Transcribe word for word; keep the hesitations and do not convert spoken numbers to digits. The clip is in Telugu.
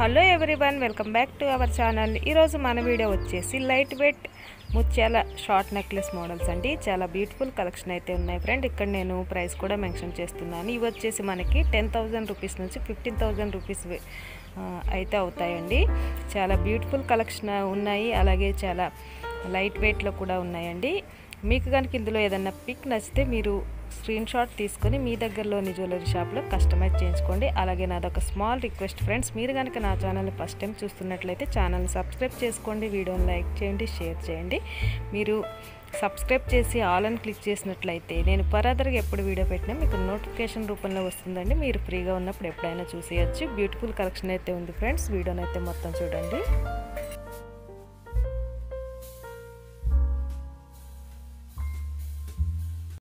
Hello everyone, welcome back to our channel. ఈరోజు మన వీడియో వచ్చేసి లైట్ వెయిట్ ముత్యాల షార్ట్ నెక్లెస్ మోడల్స్ అండి. చాలా బ్యూటిఫుల్ కలెక్షన్ అయితే ఉన్నాయి ఫ్రెండ్. ఇక్కడ నేను ప్రైస్ కూడా మెన్షన్ చేస్తున్నాను. ఇవి వచ్చేసి మనకి టెన్ థౌజండ్ రూపీస్ నుంచి ఫిఫ్టీన్ థౌజండ్ రూపీస్ అయితే అవుతాయండి. చాలా బ్యూటిఫుల్ కలెక్షన్ ఉన్నాయి, అలాగే చాలా లైట్ వెయిట్లో కూడా ఉన్నాయండి. మీకు కనుక ఇందులో ఏదన్నా పిక్ నచ్చితే మీరు స్క్రీన్ షాట్ తీసుకొని మీ దగ్గరలోని జ్యువెలరీ షాప్లో కస్టమైజ్ చేయించుకోండి. అలాగే నాదొక స్మాల్ రిక్వెస్ట్ ఫ్రెండ్స్, మీరు కనుక నా ఛానల్ని ఫస్ట్ టైం చూస్తున్నట్లయితే ఛానల్ని సబ్స్క్రైబ్ చేసుకోండి, వీడియోని లైక్ చేయండి, షేర్ చేయండి. మీరు సబ్స్క్రైబ్ చేసి ఆల్ అని క్లిక్ చేసినట్లయితే నేను ఫర్దర్గా ఎప్పుడు వీడియో పెట్టినా మీకు నోటిఫికేషన్ రూపంలో వస్తుందండి. మీరు ఫ్రీగా ఉన్నప్పుడు ఎప్పుడైనా చూసేయచ్చు. బ్యూటిఫుల్ కలెక్షన్ అయితే ఉంది ఫ్రెండ్స్. వీడియోని అయితే మొత్తం చూడండి.